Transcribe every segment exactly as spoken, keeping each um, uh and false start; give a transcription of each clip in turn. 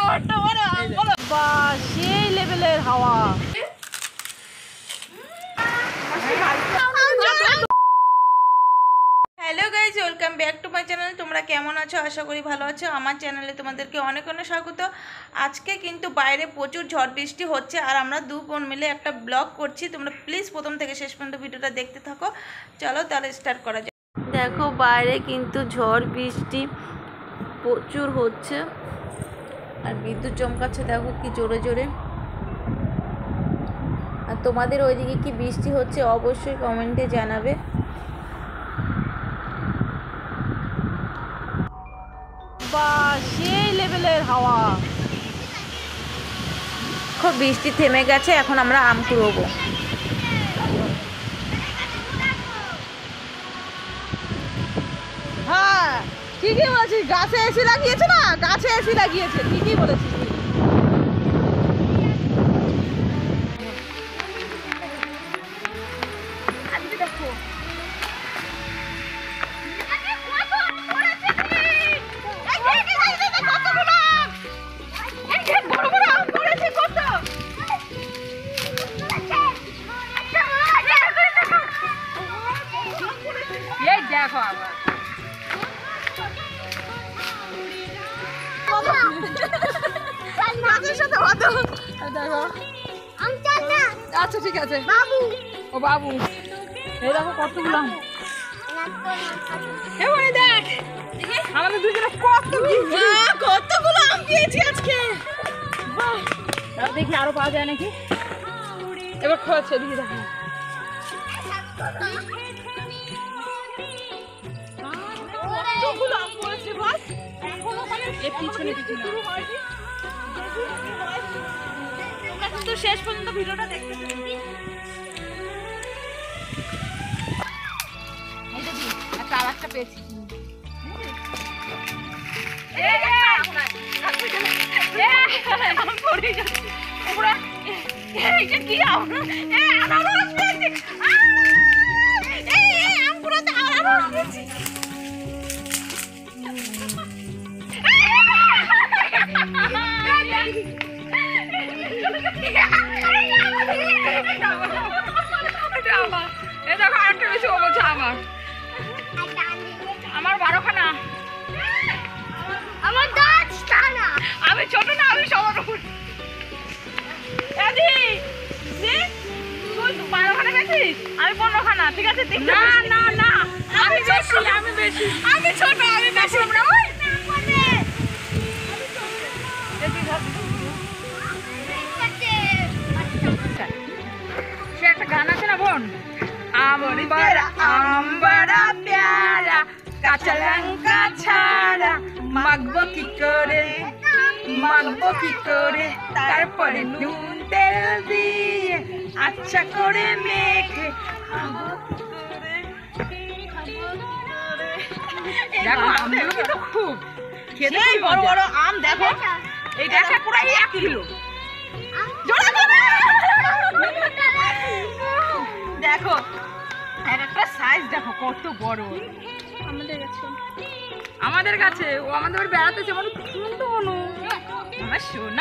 সেই লেভেলের হাওয়া। Hello guys, welcome back to my channel. তোমরা কেমন আছো? আশা করি ভালো আছো। আমার চ্যানেলে তোমাদেরকে অনেক অনেক স্বাগত। আজকে কিন্তু বাইরে প্রচুর ঝড় বৃষ্টি হচ্ছে আর আমরা দু বোন মিলে একটা ব্লগ করছি। তোমরা প্লিজ প্রথম থেকে শেষ পর্যন্ত ভিডিওটা দেখতে থাকো। চলো তাহলে স্টার্ট করা যাক। দেখো বাইরে কিন্তু ঝড় বৃষ্টি প্রচুর হচ্ছে আর বিদ্যুৎ চমকাচ্ছে দেখো কি জোরে জোরে। আর তোমাদের ওইদিকে কি বৃষ্টি হচ্ছে অবশ্যই কমেন্টে জানাবে। বা সেই লেভেলের হাওয়া। খুব বৃষ্টি থেমে গেছে, এখন আমরা আম কুড়োবো। হ্যাঁ ঠিকই বলেছিস, গাছে এসি লাগিয়েছে না, গাছে এসি লাগিয়েছে, ঠিকই বলেছিস। দেখো আবার আচ্ছা ঠিক আছে বাবু। ও বাবু এই দেখো কতগুলো আম। দেখ আমাদের দুজনে কত কতগুলো আম পেয়েছি আজকে। দেখি আরো পাওয়া যায় নাকি। এবার খাওয়াচ্ছে দিদি দেখো কতগুলো আম পড়েছে বল। এখনো মানে পিছনে পিছনে তোমরা কিন্তু শেষ পর্যন্ত ভিডিওটা দেখতে থাকো। এই দেখি একটা আরেকটা পেয়েছি। আমার বারোখানা, আমার দশটা না, আমি ছোট না, আমি সবার উপর। তুই বারোখানা গেছিস, আমি পনেরোখানা। ঠিক আছে না না না, আমি বেশি, আমি বেশি, আমি ছোট, আমি বেশি। সে একটা গান আছে না বোন, আম্বারা আম্বারা প্যারা কাঁচা লঙ্কা ছাড়া মাখবো কি করে, মাখবো কি করে, তারপরে নুন তেল দিয়ে আচ্ছা করে মেখে দেখো আমগুলো কিন্তু খুব খেতে বড় বড় আম। দেখো এইটা পুরো এক কিলো। দেখো এক একটা সাইজ দেখো কত বড়। আমাদের কাছে আমাদের কাছে ও আমাদের বেড়াতে যেমন সুন্দর অনু আমার সোনা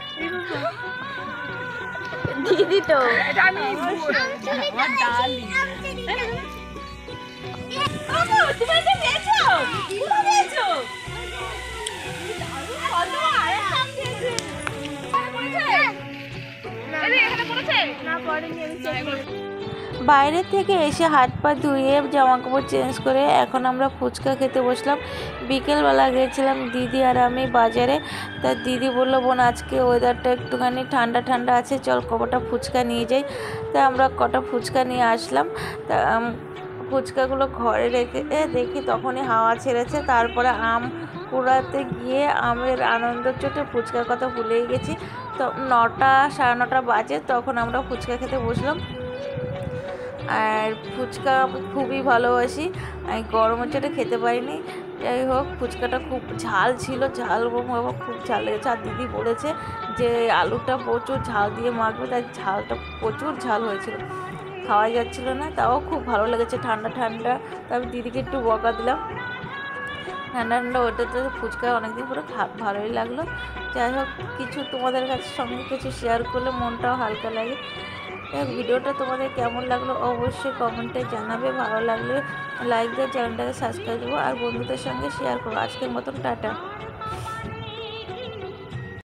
দিদি তো এটা আমি আমার ডালি। তুমি এটা পেয়েছো? পুরো পেয়েছো? বাইরে থেকে এসে হাত পা ধুয়ে জামা কাপড় চেঞ্জ করে এখন আমরা ফুচকা খেতে বসলাম। বিকেলবেলা গেছিলাম দিদি আর আমি বাজারে। তা দিদি বললো বোন আজকে ওয়েদারটা একটুখানি ঠান্ডা ঠান্ডা আছে, চল কটা ফুচকা নিয়ে যাই। তা আমরা কটা ফুচকা নিয়ে আসলাম। তা ফুচকাগুলো ঘরে রেখে দেখি তখনই হাওয়া ছেড়েছে। তারপরে আম কুড়াতে গিয়ে আমের আনন্দ চোটে ফুচকার কথা ভুলেই গেছি। তো নটা সাড়ে নটা বাজে তখন আমরা ফুচকা খেতে বসলাম। আর ফুচকা খুবই ভালোবাসি, আমি গরমের চোটে খেতে পারিনি। যাই হোক ফুচকাটা খুব ঝাল ছিল, ঝাল খুব ঝাল লেগেছে। আর দিদি বলেছে যে আলুটা প্রচুর ঝাল দিয়ে মাখবে, তাই ঝালটা প্রচুর ঝাল হয়েছিল, খাওয়া যাচ্ছিল না। তাও খুব ভালো লেগেছে ঠান্ডা ঠান্ডা। তারপর দিদিকে একটু বকা দিলাম। ঠান্ডা ঠান্ডা ওটাতে ফুচকা অনেকদিন পরে খা ভালোই লাগলো। যাই হোক, কিছু তোমাদের কাছে সঙ্গে কিছু শেয়ার করলে মনটাও হালকা লাগে। ভিডিওটা তোমাদের কেমন লাগলো অবশ্যই কমেন্টে জানাবে। ভালো লাগলে লাইক দিয়ে চ্যানেলটাকে সাবস্ক্রাইব দেবো আর বন্ধুদের সঙ্গে শেয়ার করো। আজকের মতন টাটা।